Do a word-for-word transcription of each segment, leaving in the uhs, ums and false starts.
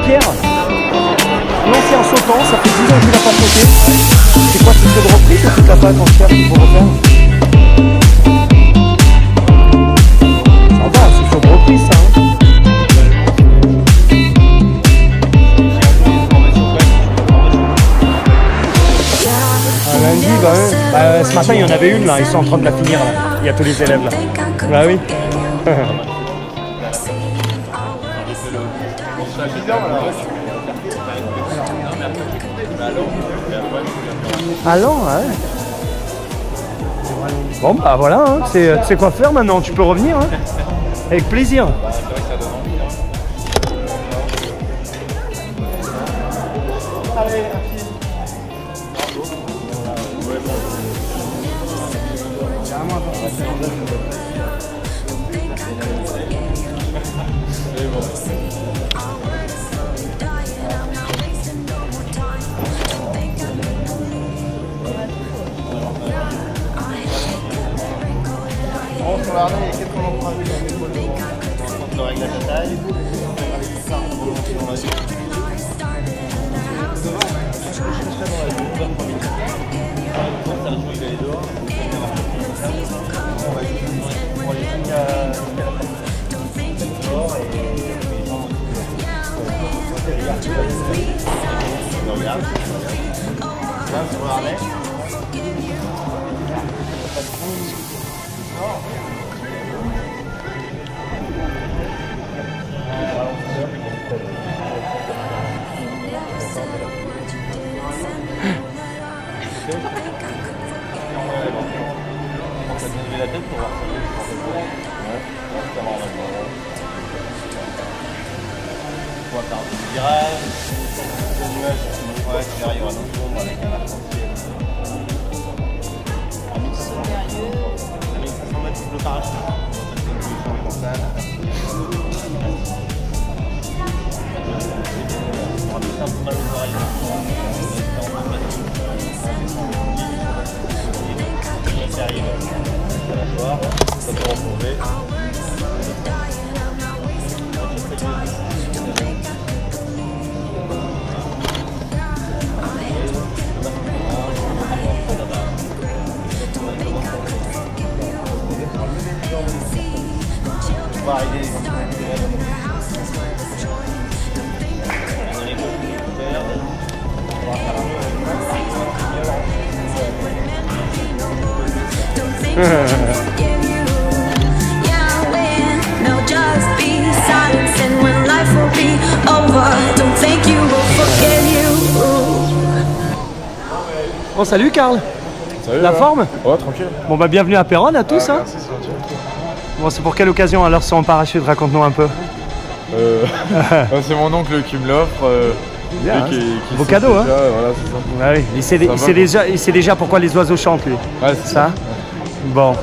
Pierre? Non, c'est en sautant, ça fait dix ans qu'il n'a pas sauté. C'est quoi, c'est ce de reprise ou c'est t'as pas ton cher qu'il faut refaire? Ça va, c'est sur de reprise ça. Hein. Ah, lundi, bah, ouais. Bah, ce matin il y en avait une là, ils sont en train de la finir là. Il y a tous les élèves là. Bah oui. Allons, ouais. Bon bah voilà, hein. Tu sais quoi faire maintenant, tu peux revenir. Hein. Avec plaisir. On sur l'arnais, il y a quatre empreintes dans les polos. On le règle la taille. Regarde, sur l'arnais. La tête pour voir on va faire un petit virage, un nuage, ouais, tu verras, il y aura d'autres ombres avec un arc-en-ciel. À mille cinq cents mètres, le parachute. On va faire un peu mal aux oreilles. Ça arrive à la soirée, ça peut retrouver. On va arriver Bon salut Karl. Salut, la ouais. forme? Ouais, tranquille. Bon bah bienvenue à Péronne à tous. Ah, hein. merci, c'est gentil. Bon c'est pour quelle occasion alors sans parachute, raconte-nous un peu. Euh, c'est mon oncle qui me l'offre. Euh, Bien, hein, qui, qui beau cadeau hein. Voilà, c'est ça. Ah oui, il sait, il, sait déjà, il sait déjà pourquoi les oiseaux chantent lui. Ouais, c'est ça. ça Bon.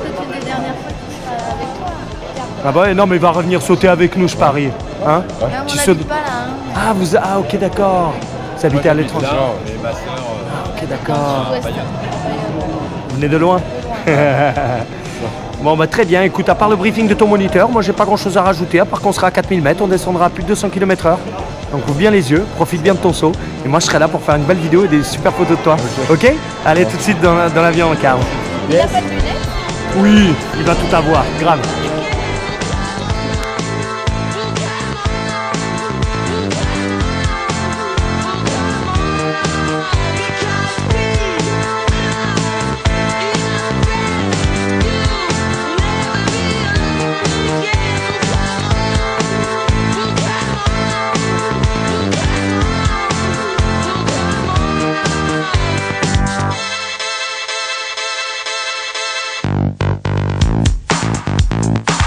Ah bah non mais il va revenir sauter avec nous je parie. Hein Ouais. tu on sautes... pas là. Hein. Ah vous ah ok d'accord. Vous habitez à l'étranger. Mais ma soeur. Ah, ok d'accord. Ouest. Vous venez de loin. Bon bah très bien, écoute, à part le briefing de ton moniteur, moi j'ai pas grand chose à rajouter, à part qu'on sera à quatre mille mètres, on descendra à plus de deux cents kilomètres heure. Donc ouvre bien les yeux, profite bien de ton saut, et moi je serai là pour faire une belle vidéo et des super photos de toi. Ok, ok. Allez, tout de suite dans, dans l'avion, Karl. Il a pas de lunettes? Oui, il va tout avoir, grave. We'll be right back.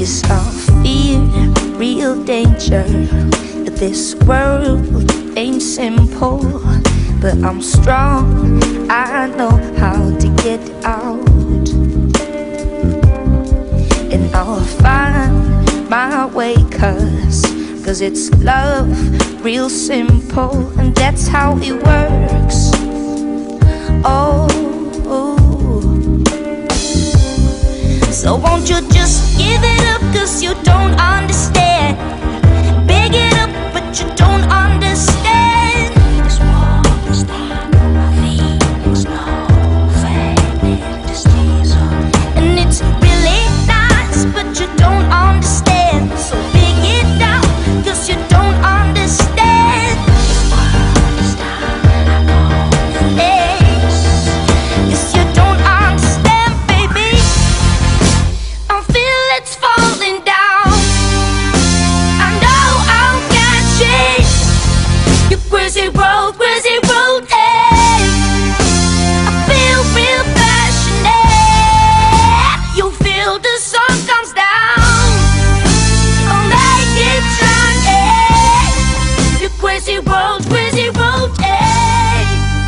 Yes, I fear real danger. This world ain't simple, but I'm strong, I know how to get out. And I'll find my way, cause, cause it's love, real simple, and that's how it works. Oh, so won't you just give it up, cause you don't understand. Big it up, but you don't understand. This world is not moving, it's no fading, this is all. And it's really nice, but you don't understand. So big it out, cause you don't understand. This world is not moving, yes, you don't understand, baby. I feel it's falling down. I know I'll catch it. You crazy road, crazy road, hey. I feel real passionate. You feel the sun comes down. I'll make it shine, hey. You crazy road, crazy road, hey.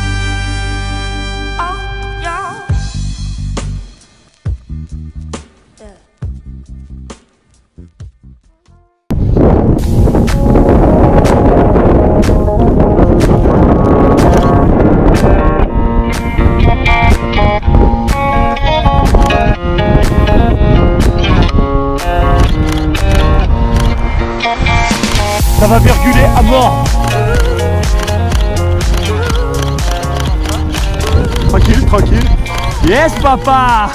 Oh, y'all. Yeah. Ça va virguler à mort. Tranquille, tranquille. Yes, papa.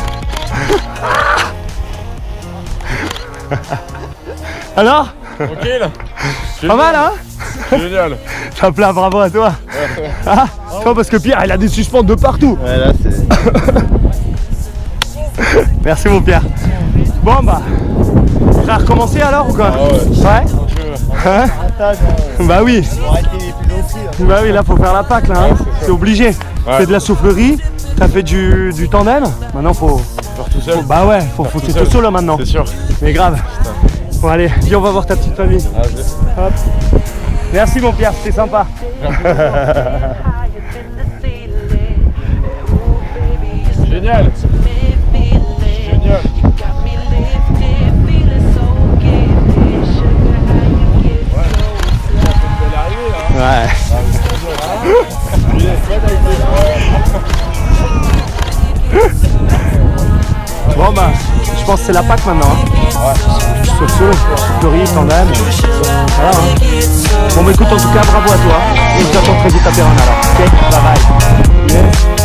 Alors? Tranquille. Pas mal, hein? Génial. T'as plein, bravo à toi. Ah, toi, parce que Pierre, il a des suspentes de partout. Ouais, là c'est. Merci mon Pierre. Bon bah, prêt à recommencer alors ou quoi? Ah ouais. Ouais. Hein? Attaque, hein. Bah oui. On va arrêter les plus longs prix, hein. Bah oui, là faut faire la Pâque là, hein. Ouais, c'est C'est obligé. Ouais. Fais de la soufflerie, t'as fait du, du tandem, maintenant faut, Faire tout seul. faut- bah ouais, faut Faire faut tout tout seul. solo maintenant. C'est sûr. Mais grave. Bon allez, viens on va voir ta petite famille. Ah, je- Hop. Merci mon Pierre, c'était sympa. Génial. Génial. Ouais. Bon bah, je pense que c'est la Pâque maintenant. Hein. Solo, soufflerie, tandem. Voilà, hein. Bon bah écoute, en tout cas, bravo à toi. Et je t'attends très vite à Péronne alors. Ok, bye bye. Yes.